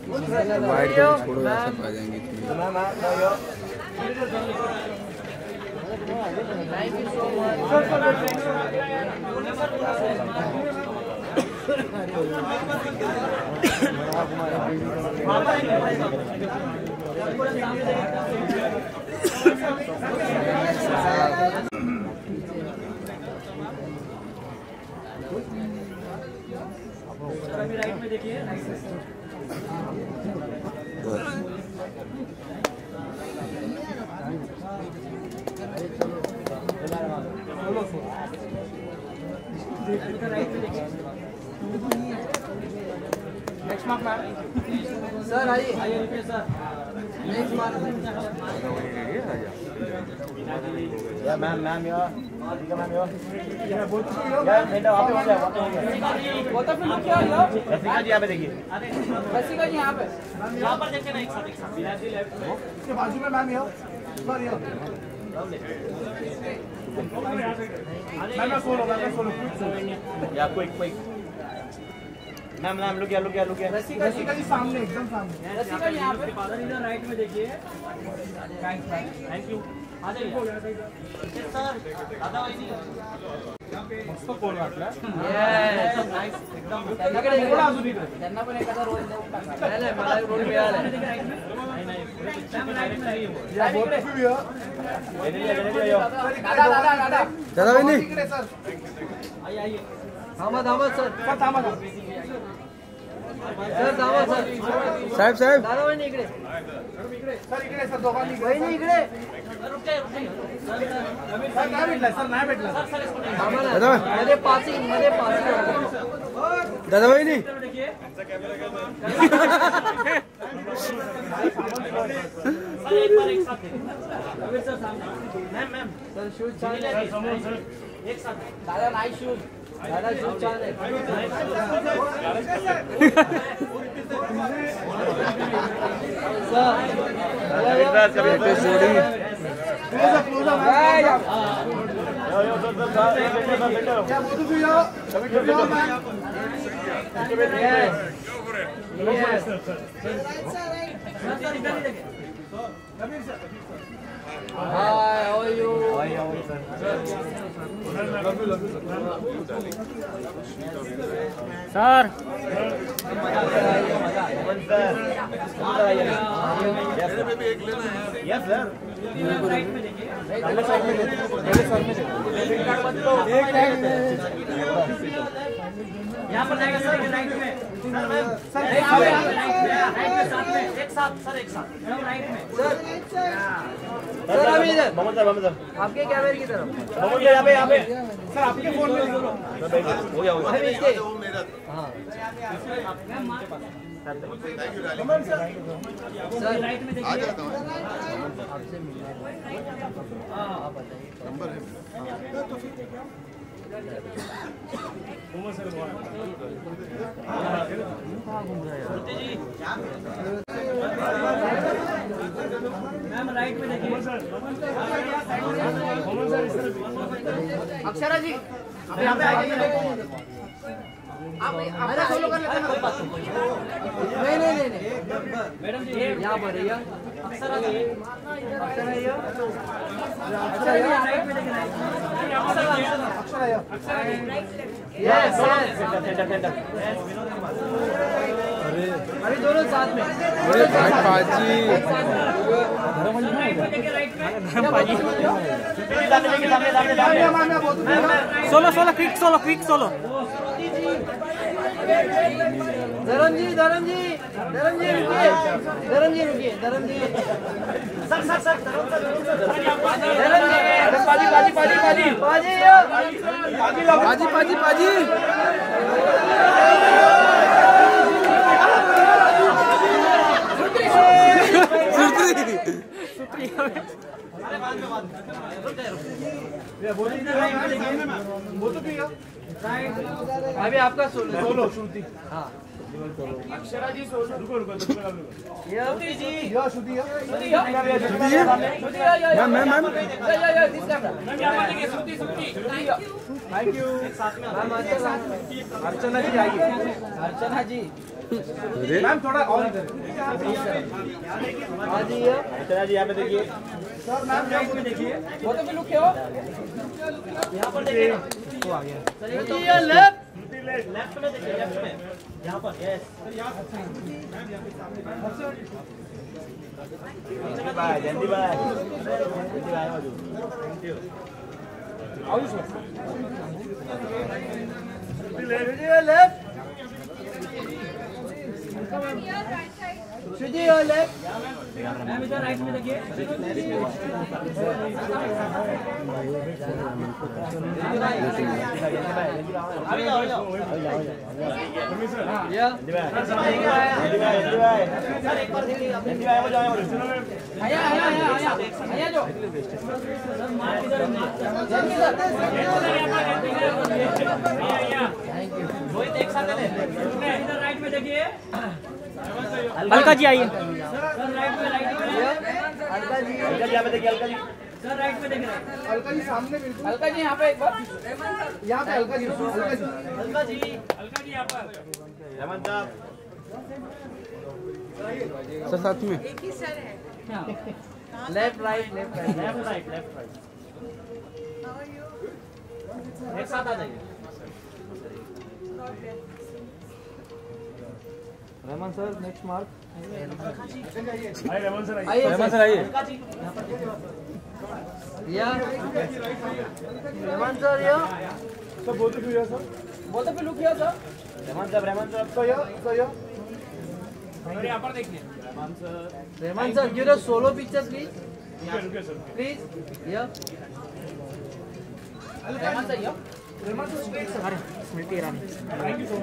White का छोड़ो, सब आ जाएंगे राइट में देखिए। Next mark ma'am. सर आइए सर। Next mark. या मैम मैम या मैम या बेटा वहाँ पे हो गया। बहुत फिर क्या हो रसिका जी यहाँ पे देखिए। रसिका जी यहाँ पे देखिए ना, एक साथ इसके बाजू में मैम यहाँ मैम सोलो या क्विक मैम मैम लुक या रसिका जी सामने, एकदम सामने। रसिका जी यहाँ पे फादर इधर राइट में देखिए। Thank you. आ जाइए सर। दादा भाई नहीं मस्त कोण वाटला। यस नाइस एकदम। थोडा अजून इकडे त्यांना पण एखादा रोल देऊन टाका। नाही मला रोल मिळाला नाही नाही राइट में आइए। या बोल दादा भाई नहीं इकडे सर। आइए थांबा सर। थांबा सर साहेब दादा भाई इकडे सर। इकडे सर दोघांनी वहिनी इकडे। सर नाही भेटला सर मध्ये पासिंग दादा भाई नहीं एक साथ सर सामने मैम सर शूज छान एक साथ दादा नाइस शूज दादा शूज छान है Hi, how are you? Sir. Yes, sir. यहाँ पर जाएगा सर राइट में। सर एक साथ सर एक साथ राइट में सर अभी इधर मोहम्मद आपके कैमरे की तरफ मोहम्मद यहाँ पे सर आपके फोन में हो गया हाँ सर राइट में देखिए आपसे मिलना आप बताइए नंबर है मैम राइट में देखिए अक्षरा जी यहाँ पे आइए आप फॉलो कर लेते हैं नहीं मैडम जी यहाँ पर रहिए अक्षरा जी राइट में देखिए यस अरे दोनों साथ में क्विक सोलो धर्म जी रुकिए सर पाजी अभी आपका सोलो श्रुति हाँ अक्षरा जी सोलो रुको Shruti ji Shruti ma'am thank you Archana ji आइए अर्चना जी मैम थोड़ा और इधर हाँ जी चला जी यहाँ पे देखिए सर मैम राइट में देखिए वो तो लुक हो यहाँ पर देखिए वो आ गया सर लेफ्ट में देखिए लेफ्ट में यहाँ पर यस बाय जल्दी बाय बाजू आओ सर लेफ्ट सुजी और लेफ्ट मैम इधर राइट में देखिए राइट में देखिए अलका जी आइए सर राइट में अलका जी यहाँ पे देखिए अलका जी सर राइट में देख रहे हैं अलका जी सामने बिल्कुल अलका जी यहाँ पे एक बार यहाँ पे अलका जी यहाँ पर रेमन साहब सर साथ में एक ही सर है लेफ्ट राइट एक साथ आ जाइए Raman sir next mark Raman sir आइए या रेमन सर या सर बोलते क्यों सर बोलते पे लुक किया सर रेमन सर तो यो यहाँ पर देखिए Raman sir give the solo picture please please या रेमन सर या अरे Smriti Irani thank you sir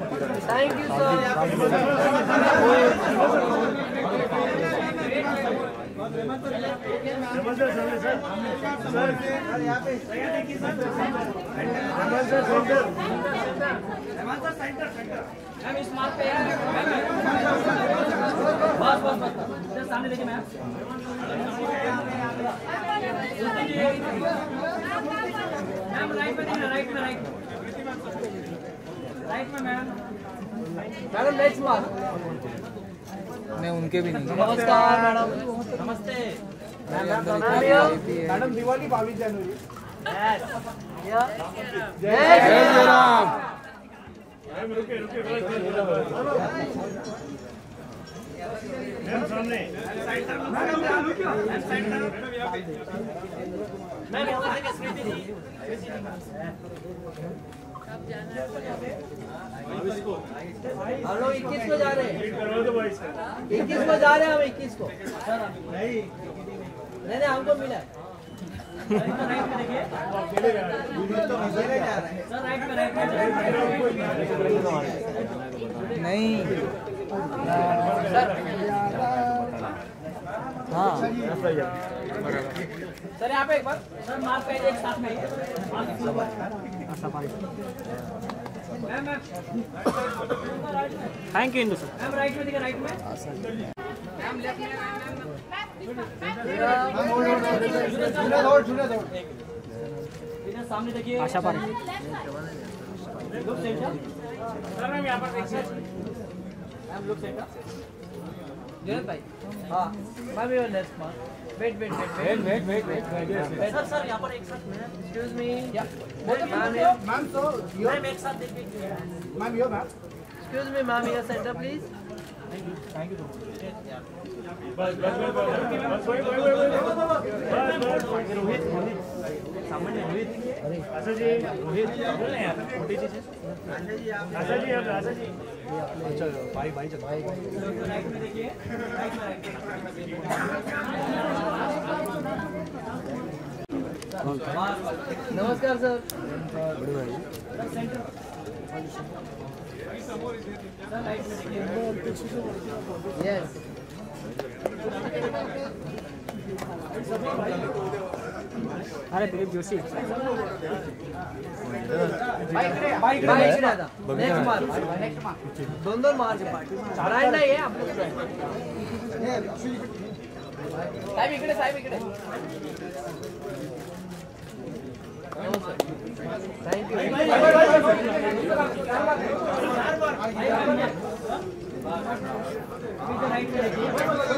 ma'am इस मार्क पे बस सामने देखिए मैम मैम राइट में देखिए राइट में मैम नेक्स्ट मार्क नहीं उनके भी नहीं नमस्कार मैडम नमस्ते मैडम दिवाली 22 जनवरी जय जय राम रुके सामने हम लोग 21 को जा रहे हैं 21 को जा रहे हैं हम 21 को नहीं हमको मिला नहीं हाँ सर यहाँ पे एक बार सर मार्क पे एक साथ में thank you Indu sir ma'am right में देखिए राइट में मैम लेफ्ट में इधर सामने देखिए आशा पारी लुक सेंटर सर मैम यहाँ पर देखिए मैम लुक सेंटर जय भाई हाँ ma'am your next mark wait sir यहाँ पर एक साथ एक्सक्यूज मी मैम तो मैम एक साथ देखिए ma'am yo ma'am excuse me ma'am your centre please thank you बस रोहित सामने रोहित आशा जी रोहित बोल रहे हैं छोटी चीज आशा जी चलो भाई चलो राइट में देखिए नमस्कार सर यस अरे Dilip Joshi bike next march दोन मार्च ब्रांड नाही आहे आपलं साहेब इकडे थँक यू राइट में देखिए,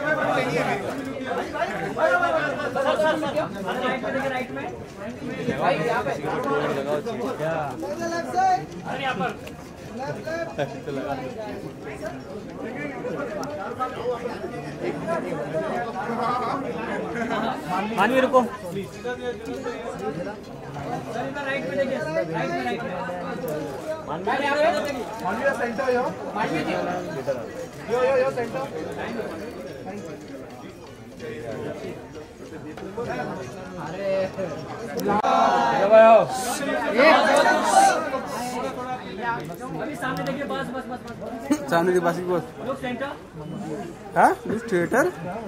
राइट में भाई यहाँ पे अरे यहाँ पर मानवी रुको राइट में देखिए, राइट में मानवी सेंटर यो सेंटर अरे अभी सामने देखिए, बस सामने के पास ही बस सेंटर हाँ थिएटर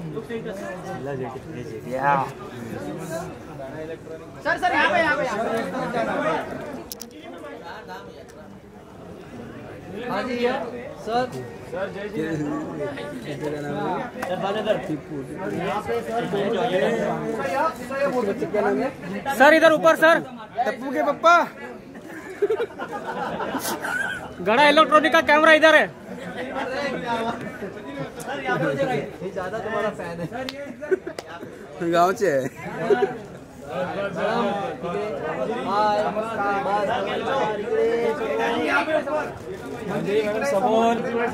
सर यहाँ पे हाँ जी सर सर इधर ऊपर सर टप्पू के पप्पा गड़ा इलेक्ट्रॉनिक का कैमरा इधर है। ज्यादा तुम्हारा फैन है गाँव से है समोर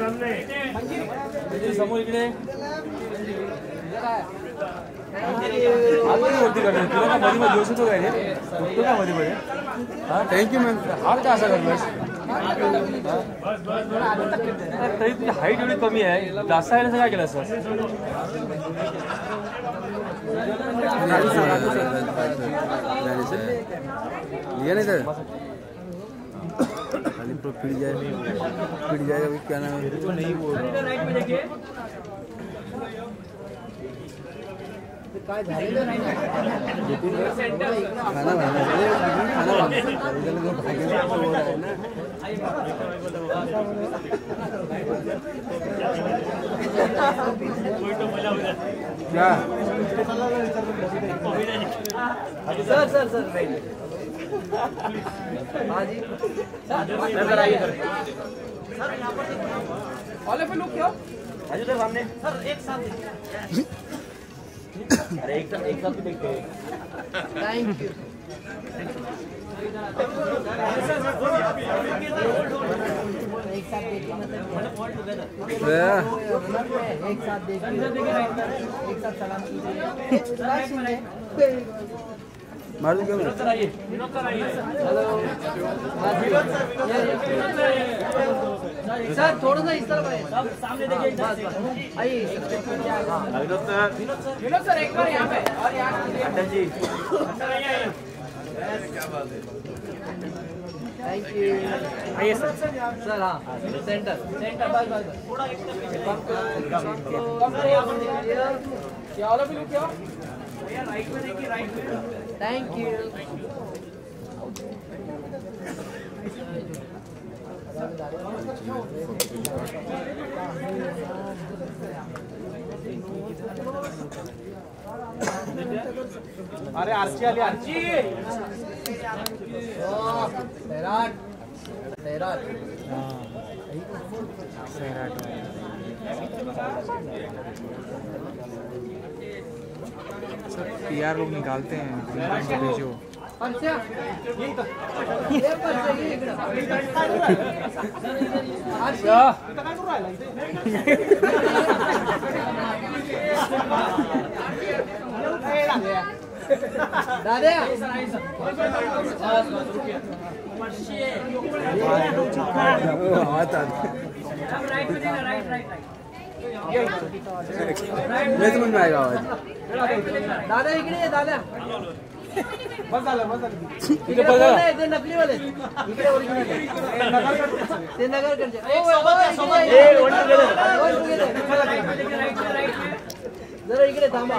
समोर इकडे थँक्यू मॅम हात का असा करतोस तरी तुझी हाईट एवढी कमी आहे, जास्त आहे काय केलं असं ये नहीं सर खाली तो फिर जाएगा अभी क्या नाम है तो नहीं बोल खाना क्या सर हाँ जी सर आइए सर यहाँ पर ऑल पे लोग क्या आइए सर सामने सर एक साथ अरे एक साथ भी देखते हैं थैंक यू एक साथ देखिए एक साथ देखिए एक साथ सलाम कीजिए मार दूं क्या सर आइए हेलो सर थोड़ा सा इस तरफ आइए सब सामने देखिए आइए विनोद सर एक बार यहाँ पे और यहाँ अंदर जी थैंक यू आइए सर हाँ सेंटर बस थोड़ा क्या वाला भी क्या राइट में देखिए राइट में थैंक यू अरे आरची आली आरची सैराट PR लोग निकालते हैं भेजो अच्छा दादा मैं समझ में आएगा आवाज दादा इकडे दादा बस झालं इकडे बघ ते नकली वाले इकडे ओरिजिनल ते नगरकडचे जरा इकडे थांबा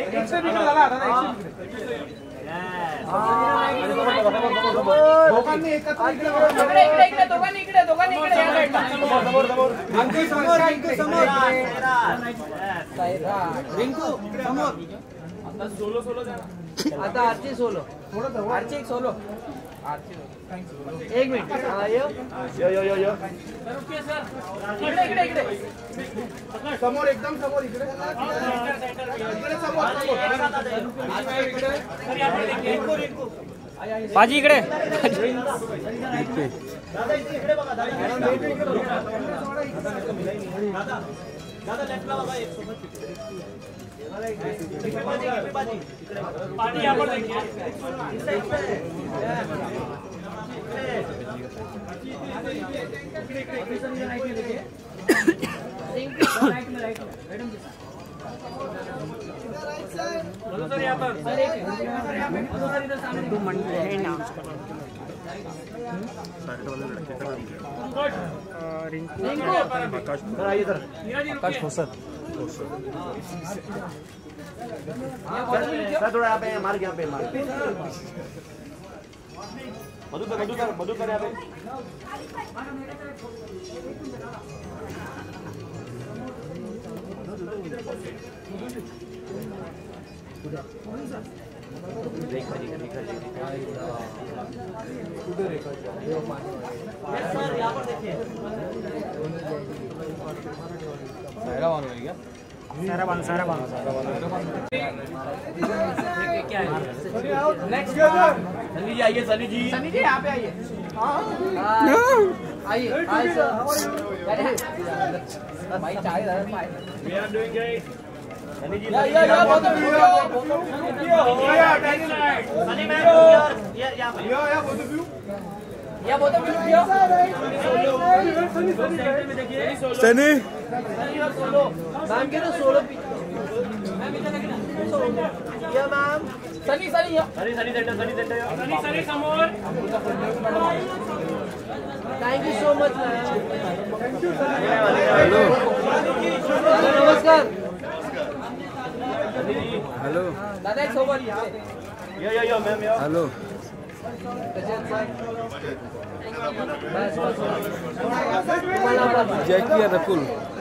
दोघांनी रिंकू समोर आता आरची सोलो आरची एक सोलो एक मिनिट यो समोर एकदम समोर इकडे समोर पाजी इकडे दादा लेफ्टला बघा एक सोबत पानी यहाँ पर देखिए सर यहाँ पर आकाश खोसर थोड़ा यहाँ पे मार यहाँ पे मार मधुकर यहाँ पे सारा बांध हो गया सारा बांध क्या है नेक्स्ट सनी जी आइए सनी जी यहाँ पे आइए आइए सर भाई चाय we are doing great Sunny ji Sunny ma'am या both of you Sunny ma'am के तो सोलो मैम इधर लगे या मैम सनी सेंटर सनी समोर thank you so much ma'am hello नमस्कार हेलो दादा एक सोबत यो मैम यो हेलो जय किया रकुल